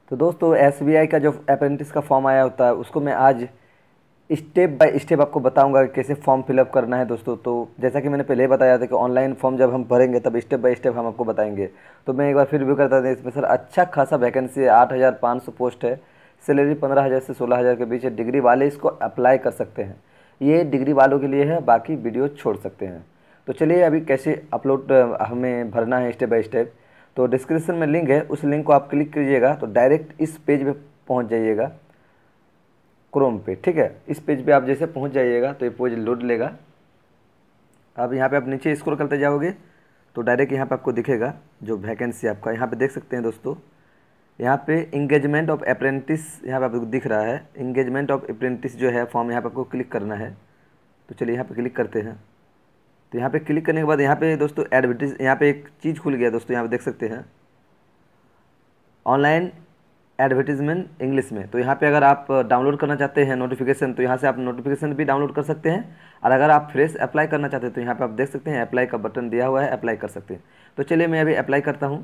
तो दोस्तों एसबीआई का जो अप्रेंटिस का फॉर्म आया होता है उसको मैं आज स्टेप बाय स्टेप आपको बताऊंगा कि कैसे फॉर्म फिलअप करना है दोस्तों। तो जैसा कि मैंने पहले ही बताया था कि ऑनलाइन फॉर्म जब हम भरेंगे तब स्टेप बाय स्टेप हम आपको बताएंगे। तो मैं एक बार फिर रिव्यू करता था। इसमें सर अच्छा खासा वैकेंसी है, 8,500 पोस्ट है, सैलरी 15,000 से 16,000 के बीच है। डिग्री वाले इसको अप्लाई कर सकते हैं, ये डिग्री वालों के लिए है, बाकी वीडियो छोड़ सकते हैं। तो चलिए अभी कैसे अपलोड हमें भरना है स्टेप बाय स्टेप। तो डिस्क्रिप्शन में लिंक है, उस लिंक को आप क्लिक कीजिएगा तो डायरेक्ट इस पेज पे पहुंच जाइएगा, क्रोम पे। ठीक है, इस पेज पे आप जैसे पहुंच जाइएगा तो ये पेज लोड लेगा। अब यहाँ पे आप नीचे स्क्रॉल करते जाओगे तो डायरेक्ट यहाँ पे आपको दिखेगा जो वैकेंसी आपका, यहाँ पे देख सकते हैं दोस्तों। यहाँ पे इंगेजमेंट ऑफ अप्रेंटिस यहाँ पे आपको दिख रहा है। इंगेजमेंट ऑफ अप्रेंटिस जो है फॉर्म, यहाँ पे आपको क्लिक करना है। तो चलिए यहाँ पे क्लिक करते हैं। तो यहाँ पे क्लिक करने के बाद यहाँ पे दोस्तों एडवर्टीज, यहाँ पे एक चीज़ खुल गया दोस्तों, यहाँ पे देख सकते हैं ऑनलाइन एडवर्टीजमेंट इंग्लिश में। तो यहाँ पे अगर आप डाउनलोड करना चाहते हैं नोटिफिकेशन तो यहाँ से आप नोटिफिकेशन भी डाउनलोड कर सकते हैं। और अगर आप फ्रेश अप्लाई करना चाहते हैं तो यहाँ पे आप देख सकते हैं अप्लाई का बटन दिया हुआ है, अप्लाई कर सकते हैं। तो चलिए मैं अभी अप्लाई करता हूँ।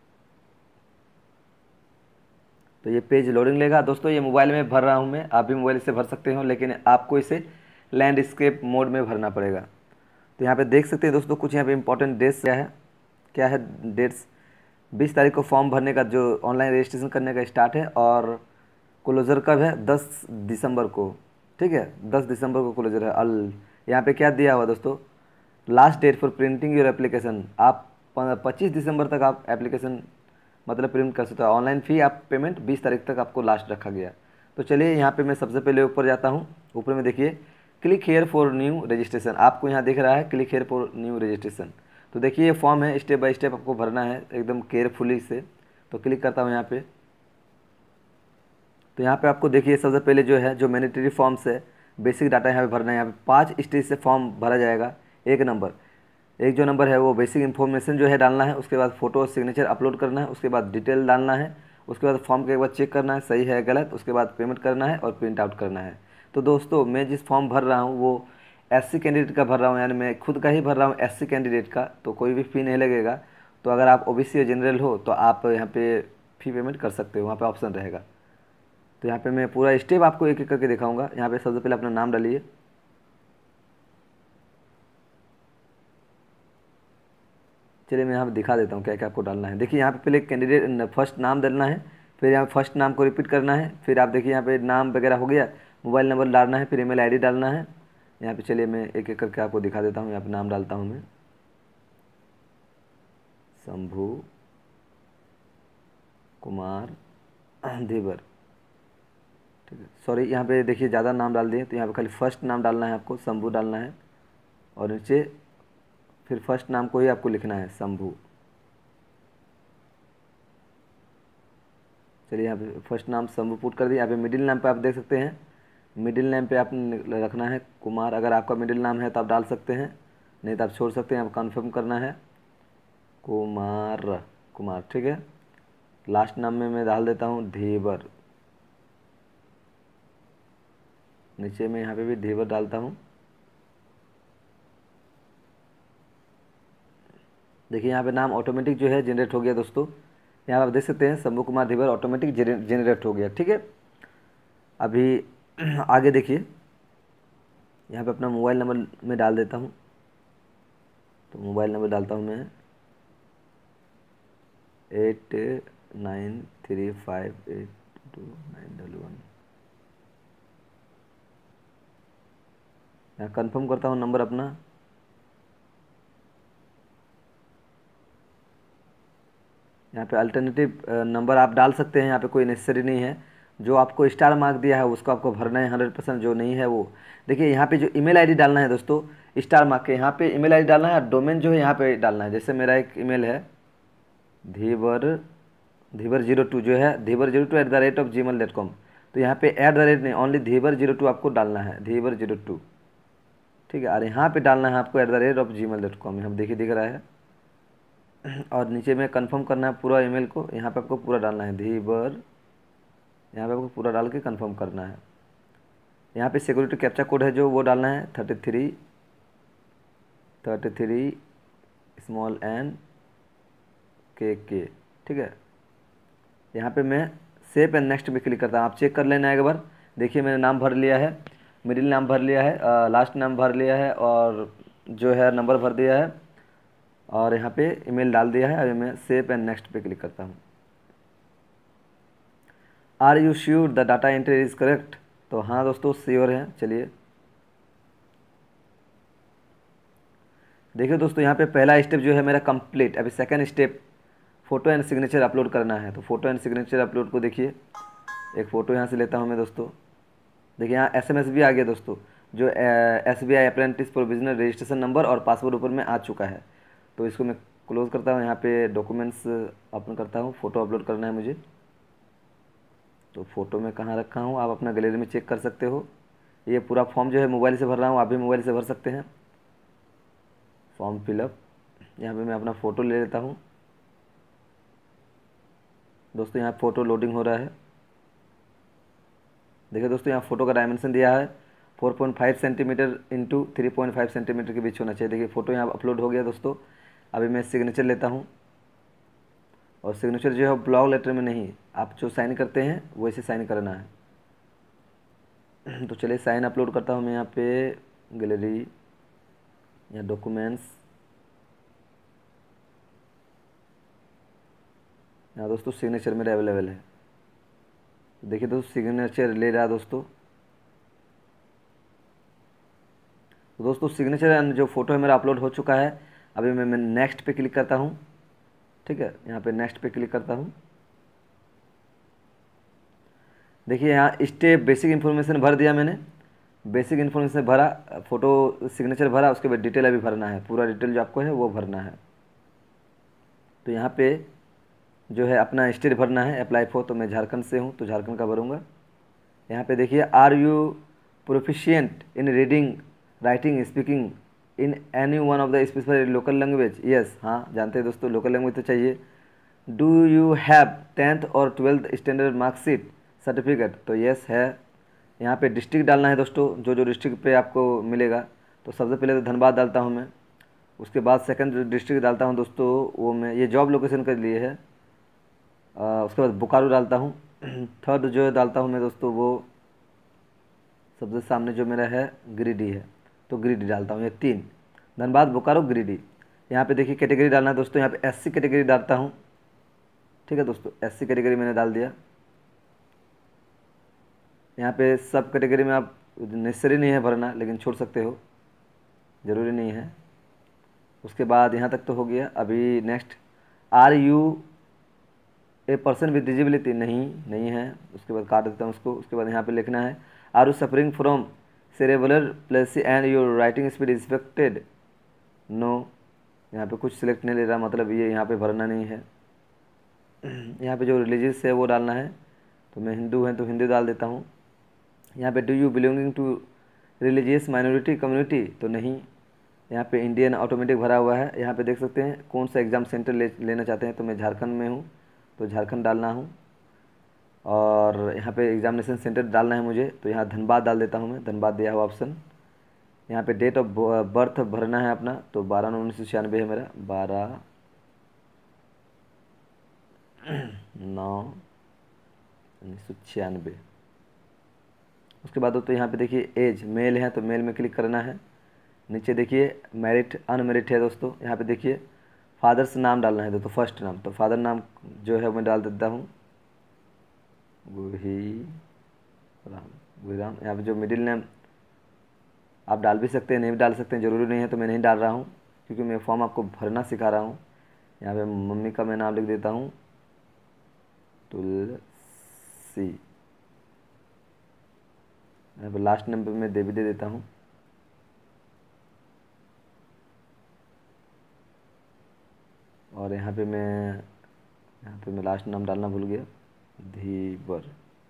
तो ये पेज लोडिंग लेगा दोस्तों। ये मोबाइल में भर रहा हूँ मैं, आप भी मोबाइल से भर सकते हो, लेकिन आपको इसे लैंडस्केप मोड में भरना पड़ेगा। तो यहाँ पे देख सकते हैं दोस्तों कुछ यहाँ पे इंपॉर्टेंट डेट्स क्या है डेट्स। 20 तारीख को फॉर्म भरने का जो ऑनलाइन रजिस्ट्रेशन करने का स्टार्ट है, और क्लोज़र कब है 10 दिसंबर को। ठीक है, 10 दिसंबर को क्लोज़र है। अल यहाँ पे क्या दिया हुआ दोस्तों, last date for printing your application. आप 25 दिसंबर तक आप एप्लीकेशन मतलब प्रिंट कर सकते हो। ऑनलाइन फ़ी आप पेमेंट 20 तारीख तक आपको लास्ट रखा गया। तो चलिए यहाँ पे मैं सबसे पहले ऊपर जाता हूँ। ऊपर में देखिए click here for new registration, आपको यहाँ दिख रहा है click here for new registration. तो देखिए ये फॉर्म है, स्टेप बाय स्टेप आपको भरना है एकदम केयरफुली से। तो क्लिक करता हूँ यहाँ पे। तो यहाँ पे आपको देखिए सबसे पहले जो है जो मैंडेटरी फॉर्म्स है, बेसिक डाटा यहाँ पे भरना है। यहाँ पे 5 स्टेज से फॉर्म भरा जाएगा। एक जो नंबर है वो बेसिक इन्फॉर्मेशन जो है डालना है, उसके बाद फ़ोटो और सिग्नेचर अपलोड करना है, उसके बाद डिटेल डालना है, उसके बाद फॉर्म के एक बार चेक करना है सही है गलत, उसके बाद पेमेंट करना है और प्रिंट आउट करना है। तो दोस्तों मैं जिस फॉर्म भर रहा हूँ वो एससी कैंडिडेट का भर रहा हूँ, यानी मैं खुद का ही भर रहा हूँ एससी कैंडिडेट का, तो कोई भी फ़ी नहीं लगेगा। तो अगर आप ओबीसी या जनरल हो तो आप यहाँ पे फ़ी पेमेंट कर सकते हो, वहाँ पे ऑप्शन रहेगा। तो यहाँ पे मैं पूरा स्टेप आपको एक एक करके दिखाऊंगा। यहाँ पे सबसे पहले अपना नाम डालिए। चलिए मैं यहाँ पे दिखा देता हूँ क्या क्या आपको डालना है। देखिए यहाँ पे पहले कैंडिडेट फर्स्ट नाम डालना है, फिर यहाँ फर्स्ट नाम को रिपीट करना है, फिर आप देखिए यहाँ पे नाम वगैरह हो गया, मोबाइल नंबर डालना है, फिर ईमेल आईडी डालना है। यहाँ पे चलिए मैं एक एक करके आपको दिखा देता हूँ। यहाँ पे नाम डालता हूँ मैं शंभू कुमार देवर। ठीक है, सॉरी यहाँ पे देखिए ज़्यादा नाम डाल दिए, तो यहाँ पे खाली फर्स्ट नाम डालना है, आपको शंभू डालना है, और नीचे फिर फर्स्ट नाम को ही आपको लिखना है शंभू। चलिए यहाँ पे फर्स्ट नाम शंभू पुट कर दिया। यहाँ पे मिडिल नाम पे आप देख सकते हैं, मिडिल नेम पे आपने रखना है कुमार। अगर आपका मिडिल नाम है तो आप डाल सकते हैं, नहीं तो आप छोड़ सकते हैं। आप कन्फर्म करना है कुमार, कुमार। ठीक है, लास्ट नाम में मैं डाल देता हूँ धीवर। नीचे में यहाँ पे भी धीवर डालता हूँ। देखिए यहाँ पे नाम ऑटोमेटिक जो है जनरेट हो गया दोस्तों। यहाँ आप देख सकते हैं शंभू कुमार धीवर ऑटोमेटिक जनरेट हो गया। ठीक है, अभी आगे देखिए यहाँ पे अपना मोबाइल नंबर में डाल देता हूँ। तो मोबाइल नंबर डालता हूँ मैं 89358291। यहाँ कन्फर्म करता हूँ नंबर अपना। यहाँ पे अल्टरनेटिव नंबर आप डाल सकते हैं, यहाँ पे कोई नेसेसरी नहीं है। जो आपको स्टार मार्क दिया है उसको आपको भरना है 100%, जो नहीं है वो देखिए यहाँ पे जो ईमेल आईडी डालना है दोस्तों स्टार मार्क के, यहाँ पे ईमेल आईडी डालना है, डोमेन जो है यहाँ पे डालना है। जैसे मेरा एक ईमेल है धीवर धीवर 02 जो है धीवर02@gmail.com। तो यहाँ पे @ नहीं, ओनली धीवर02 आपको डालना है, धीवर02। ठीक है, और यहाँ पे डालना है आपको @gmail.com। यहाँ देखिए दिख रहा है। और नीचे में कंफर्म करना है पूरा ईमेल को, यहाँ पे आपको पूरा डालना है धीवर, यहाँ पे आपको पूरा डाल के कंफर्म करना है। यहाँ पे सिक्योरिटी कैप्चा कोड है जो वो डालना है 33 स्मॉल n के। ठीक है, यहाँ पे मैं सेव एंड नेक्स्ट पे क्लिक करता हूँ। आप चेक कर लेना एक बार। देखिए मैंने नाम भर लिया है, मिडिल नाम भर लिया है, लास्ट नाम भर लिया है, और जो है नंबर भर दिया है, और यहाँ पे ईमेल डाल दिया है। अभी मैं सेव एंड नेक्स्ट पे क्लिक करता हूँ। Are you sure the data entry is correct? तो हाँ दोस्तों, श्योर है। चलिए देखिए दोस्तों, यहाँ पे पहला स्टेप जो है मेरा कंप्लीट। अभी second step photo and signature upload करना है। तो फोटो एंड सिग्नेचर अपलोड को देखिए, एक फ़ोटो यहाँ से लेता हूँ मैं दोस्तों। देखिए यहाँ एसएमएस भी आ गया दोस्तों, जो SBI apprentice provisional registration number और पासवर्ड ऊपर में आ चुका है। तो इसको मैं क्लोज़ करता हूँ। यहाँ पे डॉक्यूमेंट्स ओपन करता हूँ, फ़ोटो अपलोड करना है मुझे। तो फ़ोटो में कहाँ रखा हूँ, आप अपना गैलरी में चेक कर सकते हो। ये पूरा फॉर्म जो है मोबाइल से भर रहा हूँ, आप भी मोबाइल से भर सकते हैं। फॉर्म फिलअप, यहाँ पे मैं अपना फ़ोटो ले लेता हूँ दोस्तों। यहाँ फ़ोटो लोडिंग हो रहा है। देखिए दोस्तों, यहाँ फ़ोटो का डायमेंशन दिया है 4.5 सेंटीमीटर इंटू 3.5 सेंटीमीटर के बीच होना चाहिए। देखिए फ़ोटो यहाँ अपलोड हो गया दोस्तों। अभी मैं सिग्नेचर लेता हूँ, और सिग्नेचर जो है ब्लॉक लेटर में नहीं, आप जो साइन करते हैं वैसे साइन करना है। तो चलिए साइन अपलोड करता हूँ मैं यहाँ पे गैलरी या डॉक्यूमेंट्स। यहाँ दोस्तों सिग्नेचर मेरा अवेलेबल है। देखिए दोस्तों, सिग्नेचर ले रहा है दोस्तों। तो दोस्तों सिग्नेचर जो फ़ोटो है मेरा अपलोड हो चुका है। अभी मैं नेक्स्ट पे क्लिक करता हूँ। ठीक है, यहाँ पे नेक्स्ट पे क्लिक करता हूँ। देखिए यहाँ स्टेप बेसिक इन्फॉर्मेशन भर दिया मैंने, बेसिक इन्फॉर्मेशन भरा, फ़ोटो सिग्नेचर भरा, उसके बाद डिटेल अभी भरना है। पूरा डिटेल जो आपको है वो भरना है। तो यहाँ पे जो है अपना स्टेट भरना है, अप्लाई फॉर। तो मैं झारखंड से हूँ तो झारखंड का भरूँगा। यहाँ पे देखिए, are you proficient in reading, writing, speaking in any one of the specified local language? Yes, हाँ जानते हैं दोस्तों, लोकल लैंग्वेज तो चाहिए। डू यू हैव 10th और 12th स्टैंडर्ड मार्कशीट सर्टिफिकेट? तो यस है। यहाँ पे डिस्ट्रिक्ट डालना है दोस्तों, जो जो डिस्ट्रिक्ट पे आपको मिलेगा। तो सबसे पहले तो धनबाद डालता हूँ मैं, उसके बाद सेकंड डिस्ट्रिक्ट डालता हूँ दोस्तों, वो मैं ये जॉब लोकेशन के लिए है। उसके बाद बोकारो डालता हूँ। थर्ड जो डालता हूँ मैं दोस्तों, वो सबसे सामने जो मेरा है गिरिडीह है, तो गिरिडीह डालता हूँ। ये 3, धनबाद, बोकारो, गिरिडीह। यहाँ पे देखिए कैटेगरी डालना है दोस्तों, यहाँ पे एससी कैटेगरी डालता हूँ। ठीक है दोस्तों, एससी कैटेगरी मैंने डाल दिया। यहाँ पे सब कैटेगरी में आप नेसेसरी नहीं है भरना, लेकिन छोड़ सकते हो, ज़रूरी नहीं है। उसके बाद यहाँ तक तो हो गया। अभी next, are you a person with disability? नहीं, नहीं है। उसके बाद काट देता हूँ उसको। उसके बाद यहाँ पे लिखना है, are you suffering from cerebral palsy and your writing speed is affected? No. यहाँ पे कुछ सिलेक्ट नहीं ले रहा, मतलब ये यहाँ पे भरना नहीं है। यहाँ पे जो रिलीजियस है वो डालना है। तो मैं हिंदू हैं तो हिंदू डाल देता हूँ। यहाँ पे do you belonging to religious minority community? तो नहीं। यहाँ पे इंडियन ऑटोमेटिक भरा हुआ है। यहाँ पे देख सकते हैं कौन सा एग्ज़ाम सेंटर लेना चाहते हैं। तो मैं झारखंड में हूँ तो झारखंड डालना हूँ। और यहाँ पे एग्जामिनेशन सेंटर डालना है मुझे, तो यहाँ धनबाद डाल देता हूँ मैं, धनबाद दिया हुआ ऑप्शन। यहाँ पे डेट ऑफ बर्थ भरना है अपना, तो 12/9/1996 है मेरा, 12/9/1996। उसके बाद तो यहाँ पे देखिए एज मेल है, तो मेल में क्लिक करना है। नीचे देखिए मैरिट अनमेरिट है दोस्तों। यहाँ पे देखिए फादर्स नाम डालना है दोस्तों, फर्स्ट नाम। तो फादर नाम जो है मैं डाल देता हूँ गुही राम, गुही राम। यहाँ पे जो मिडिल नेम आप डाल भी सकते हैं, नहीं भी डाल सकते हैं, ज़रूरी नहीं है। तो मैं नहीं डाल रहा हूँ क्योंकि मैं फॉर्म आपको भरना सिखा रहा हूँ। यहाँ पे मम्मी का मैं नाम लिख देता हूँ तुलसी। यहाँ पे लास्ट नेम पे मैं देवी दे देता हूँ। और यहाँ पे मैं लास्ट नाम डालना भूल गया, धीवर,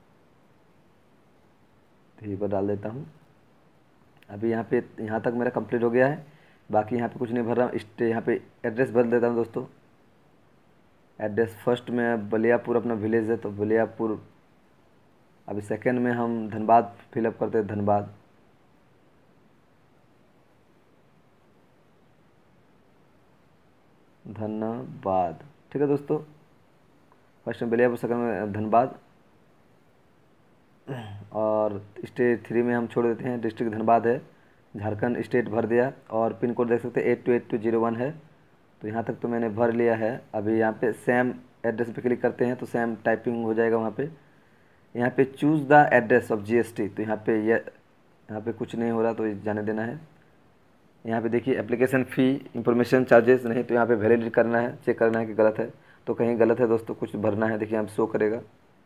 धीवर डाल देता हूँ। अभी यहाँ तक मेरा कंप्लीट हो गया है। बाकी यहाँ पे कुछ नहीं भर रहा हूँ। यहाँ पे एड्रेस भर देता हूँ दोस्तों। एड्रेस फर्स्ट में बलियापुर अपना विलेज है, तो बलियापुर। अभी सेकंड में हम धनबाद फिलअप करते हैं, धनबाद। धनबाद, ठीक है दोस्तों। फर्स्ट में बलियापुर, सेकंड में धनबाद। और स्टेट 3 में हम छोड़ देते हैं, डिस्ट्रिक्ट धनबाद है, झारखंड स्टेट भर दिया, और पिन कोड देख सकते हैं 828201 है। तो यहाँ तक तो मैंने भर लिया है। अभी यहाँ पे सेम एड्रेस पे क्लिक करते हैं तो सेम टाइपिंग हो जाएगा वहाँ पे। यहाँ पे choose the address of GST, तो यहाँ पे कुछ नहीं हो रहा तो जाने देना है। यहाँ पे देखिए एप्लीकेशन फ़ी इंफॉर्मेशन चार्जेस नहीं, तो यहाँ पे वैलिडेट करना है, चेक करना है कि गलत है, तो कहीं गलत है दोस्तों, कुछ भरना है। देखिए यहाँ पे शो करेगा।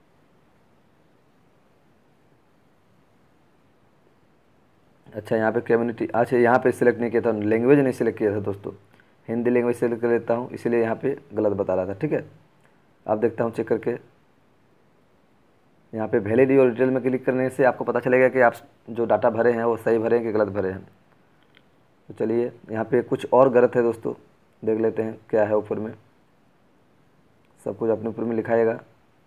अच्छा यहाँ पे कम्युनिटी, अच्छा यहाँ पे सिलेक्ट नहीं किया था, लैंग्वेज नहीं सिलेक्ट किया था दोस्तों, हिंदी लैंग्वेज सेलेक्ट कर लेता हूँ, इसीलिए यहाँ पे गलत बता रहा था। ठीक है, अब देखता हूँ चेक करके। यहाँ पे वैलिड और डिटेल में क्लिक करने से आपको पता चलेगा कि आप जो डाटा भरे हैं वो सही भरे हैं कि गलत भरे हैं। तो चलिए यहाँ पे कुछ और गलत है दोस्तों, देख लेते हैं क्या है। ऊपर में सब कुछ अपने ऊपर में लिखाएगा।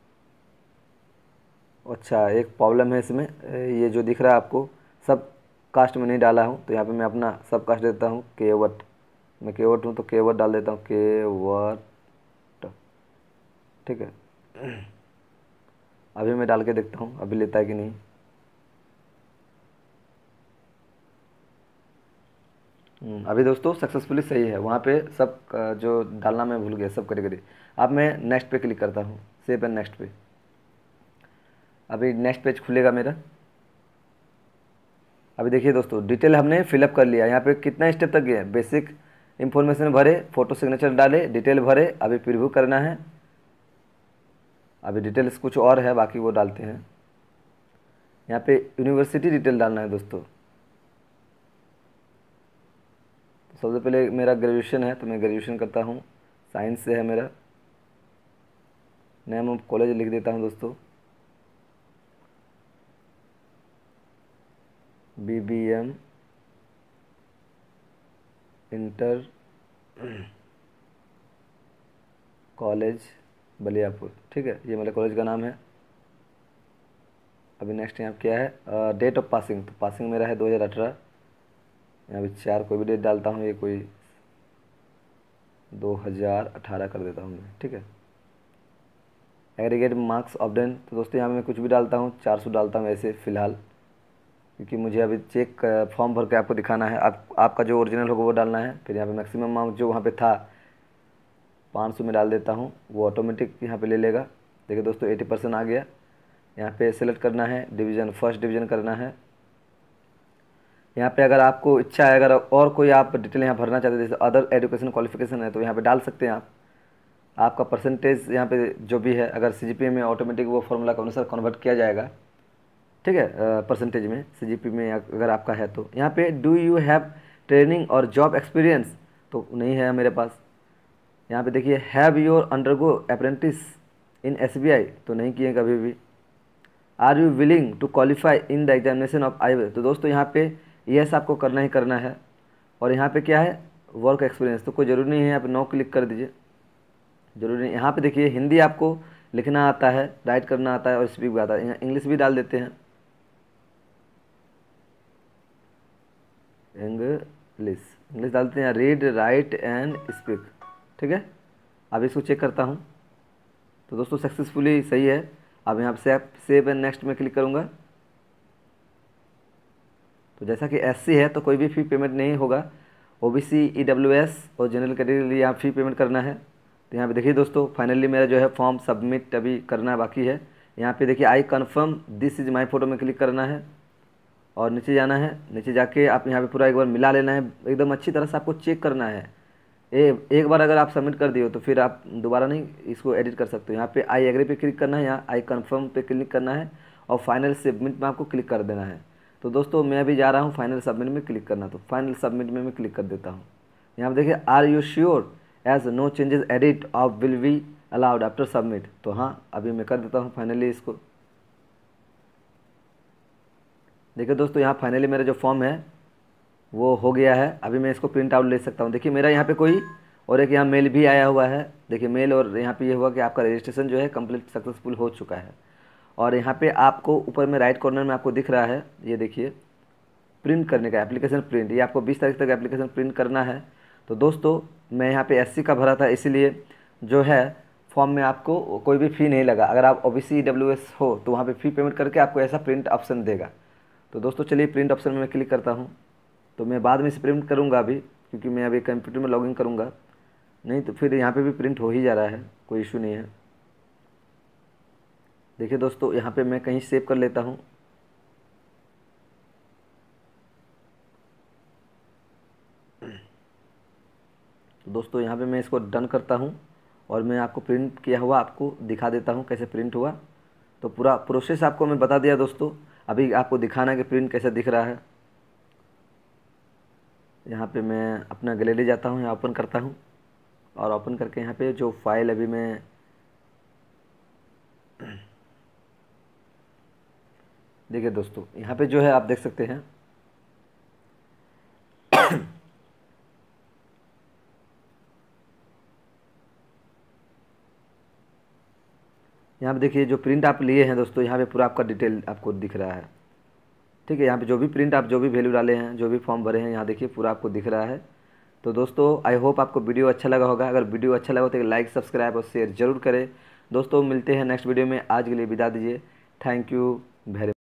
अच्छा एक प्रॉब्लम है इसमें, ये जो दिख रहा है आपको सब कास्ट में नहीं डाला हूँ, तो यहाँ पे मैं अपना सब कास्ट देता हूँ केवट। मैं केवट हूँ तो केवट डाल देता हूँ, केवट। ठीक है, अभी मैं डाल के देखता हूँ अभी लेता है कि नहीं। अभी दोस्तों सक्सेसफुली सही है। वहाँ पे सब जो डालना मैं भूल गया, सब कैटेगरी। अब मैं नेक्स्ट पे क्लिक करता हूँ, सेव एंड नेक्स्ट पे। अभी नेक्स्ट पेज खुलेगा मेरा। अभी देखिए दोस्तों डिटेल हमने फिलअप कर लिया। यहाँ पे कितना स्टेप तक गया, बेसिक इन्फॉर्मेशन भरे, फोटो सिग्नेचर डाले, डिटेल भरे, अभी प्रीव्यू करना है। अभी डिटेल्स कुछ और है, बाकी वो डालते हैं। यहाँ पे यूनिवर्सिटी डिटेल डालना है दोस्तों। तो सबसे पहले मेरा ग्रेजुएशन है तो मैं ग्रेजुएशन करता हूँ, साइंस से है मेरा। नेम ऑफ कॉलेज लिख देता हूँ दोस्तों, BBM इंटर कॉलेज बलियापुर। ठीक है, ये मेरे कॉलेज का नाम है। अभी नेक्स्ट यहाँ क्या है, डेट ऑफ पासिंग, तो पासिंग मेरा है 2018। यहाँ भी 4 कोई भी डेट डालता हूँ, ये कोई 2018 कर देता हूँ मैं। ठीक है, एग्रीगेट मार्क्स ऑब्टेन, तो दोस्तों यहाँ मैं कुछ भी डालता हूँ, 400 डालता हूँ ऐसे फ़िलहाल, क्योंकि मुझे अभी चेक फॉर्म भर के आपको दिखाना है। आपका जो ओरिजिनल होगा वो डालना है। फिर यहाँ पे मैक्सिमम अमाउंट जो वहाँ पे था 500 में डाल देता हूँ, वो ऑटोमेटिक यहाँ पे ले लेगा। देखिए दोस्तों 80% आ गया। यहाँ पे सेलेक्ट करना है डिवीज़न, फर्स्ट डिवीज़न करना है। यहाँ पे अगर आपको इच्छा है, अगर और कोई आप डिटेल यहाँ भरना चाहते हैं, जैसे अदर एजुकेशन क्वालिफिकेशन है, तो यहाँ पे डाल सकते हैं आप। आपका परसेंटेज यहाँ पे जो भी है, अगर CGPA में ऑटोमेटिक वो फॉर्मूला के अनुसार कन्वर्ट किया जाएगा। ठीक है, परसेंटेज में CGPA में अगर आपका है तो। यहाँ पे डू यू हैव ट्रेनिंग और जॉब एक्सपीरियंस, तो नहीं है मेरे पास। यहाँ पे देखिए have your undergo apprentice in SBI, तो नहीं किए कभी भी। Are you willing to qualify in the examination of IAS, तो दोस्तों यहाँ पे यस आपको करना ही करना है। और यहाँ पे क्या है, वर्क एक्सपीरियंस, तो कोई ज़रूरी नहीं है, यहाँ पे नो क्लिक कर दीजिए, ज़रूरी नहीं। यहाँ पे देखिए हिंदी आपको लिखना आता है, राइट करना आता है और स्पीक भी आता है। यहाँ इंग्लिश भी डाल देते हैं, इंग्लिश डालते हैं, रीड राइट एंड स्पीक। ठीक है, अब इसको चेक करता हूँ। तो दोस्तों सक्सेसफुली सही है। अब यहाँ पे सेव एंड नेक्स्ट में क्लिक करूँगा। तो जैसा कि SC है तो कोई भी फ़ी पेमेंट नहीं होगा। OBC EWS और जनरल कैटेगरी के लिए यहाँ फ़ी पेमेंट करना है। तो यहाँ पे देखिए दोस्तों फाइनली मेरा जो है फॉर्म सबमिट अभी करना बाकी है। यहाँ पे देखिए I confirm this is my photo में क्लिक करना है और नीचे जाना है। नीचे जाके आप यहाँ पे पूरा एक बार मिला लेना है, एकदम अच्छी तरह से आपको चेक करना है। एक बार अगर आप सबमिट कर दिए हो तो फिर आप दोबारा नहीं इसको एडिट कर सकते हो। यहाँ पे आई एग्री पे क्लिक करना है, यहाँ आई कन्फर्म पे क्लिक करना है और फाइनल सबमिट में आपको क्लिक कर देना है। तो दोस्तों मैं अभी जा रहा हूँ फाइनल सबमिट में क्लिक करना, तो फाइनल सबमिट में मैं क्लिक कर देता हूँ। यहाँ पे देखिए are you sure as no changes edit of will be allowed after submit, तो हाँ अभी मैं कर देता हूँ फाइनली इसको। देखिए दोस्तों यहाँ फाइनली मेरा जो फॉर्म है वो हो गया है। अभी मैं इसको प्रिंट आउट ले सकता हूँ। देखिए मेरा यहाँ पे कोई और एक यहाँ मेल भी आया हुआ है। देखिए मेल, और यहाँ पे ये हुआ कि आपका रजिस्ट्रेशन जो है कंप्लीट सक्सेसफुल हो चुका है। और यहाँ पे आपको ऊपर में राइट कॉर्नर में आपको दिख रहा है, ये देखिए प्रिंट करने का एप्लीकेशन प्रिंट, ये आपको 20 तारीख तक एप्लीकेशन प्रिंट करना है। तो दोस्तों मैं यहाँ पे SC का भरा था, इसीलिए जो है फॉर्म में आपको कोई भी फ़ी नहीं लगा। अगर आप OBC EWS हो तो वहाँ पे फ़ी पेमेंट करके आपको ऐसा प्रिंट ऑप्शन देगा। तो दोस्तों चलिए प्रिंट ऑप्शन में मैं क्लिक करता हूँ। तो मैं बाद में इसे प्रिंट करूँगा अभी, क्योंकि मैं अभी कंप्यूटर में लॉगिन करूँगा, नहीं तो फिर यहाँ पे भी प्रिंट हो ही जा रहा है, कोई इशू नहीं है। देखिए दोस्तों यहाँ पे मैं कहीं सेव कर लेता हूँ। तो दोस्तों यहाँ पे मैं इसको डन करता हूँ और मैं आपको प्रिंट किया हुआ आपको दिखा देता हूँ कैसे प्रिंट हुआ। तो पूरा प्रोसेस आपको मैं बता दिया दोस्तों। अभी आपको दिखाना है कि प्रिंट कैसे दिख रहा है। यहाँ पे मैं अपना गैलरी जाता हूँ, यहाँ ओपन करता हूँ और ओपन करके यहाँ पे जो फाइल अभी मैं देखिए दोस्तों यहाँ पे जो है आप देख सकते हैं यहाँ पे देखिए जो प्रिंट आप लिए हैं दोस्तों, यहाँ पे पूरा आपका डिटेल आपको दिख रहा है। ठीक है, यहाँ पे जो भी प्रिंट आप जो भी वैल्यू डाले हैं, जो भी फॉर्म भरे हैं, यहाँ देखिए पूरा आपको दिख रहा है। तो दोस्तों आई होप आपको वीडियो अच्छा लगा होगा। अगर वीडियो अच्छा लगा तो लाइक सब्सक्राइब और शेयर जरूर करें। दोस्तों मिलते हैं नेक्स्ट वीडियो में, आज के लिए विदा दीजिए। Thank you very